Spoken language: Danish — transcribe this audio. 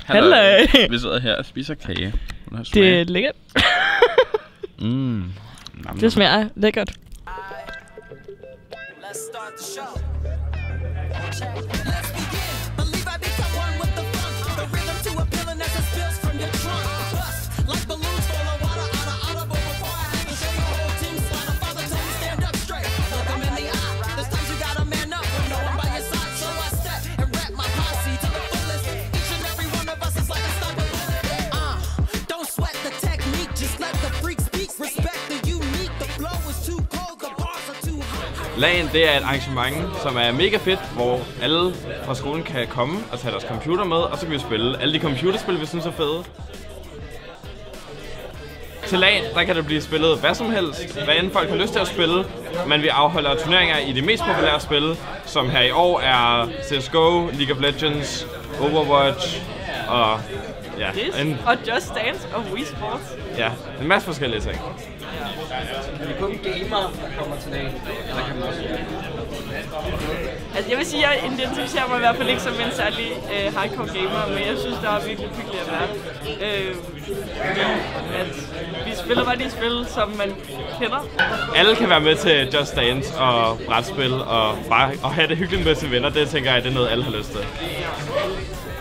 Halløj. Vi sidder her og spiser kage. Det er lækkert. Det smager lækkert. Lan, det er et arrangement, som er mega fedt, hvor alle fra skolen kan komme og tage deres computer med, og så kan vi spille alle de computerspil, vi synes er fede. Til Lan, der kan det blive spillet hvad som helst, hvad end folk har lyst til at spille, men vi afholder turneringer i de mest populære spil, som her i år er CSGO, League of Legends, Overwatch og ja, og Just Dance og Wii Sports. Ja, en masse forskellige ting. Det er kun gamer, der kommer til dagen. Eller kan man også... Altså jeg vil sige, at jeg identificerer mig i hvert fald ikke som en særlig hardcore gamer, men jeg synes, det er virkelig hyggeligt at være. At vi spiller bare de spil, som man kender. Alle kan være med til Just Dance og brætspil og bare at have det hyggeligt med sine venner. Det tænker jeg, det er noget, alle har lyst til.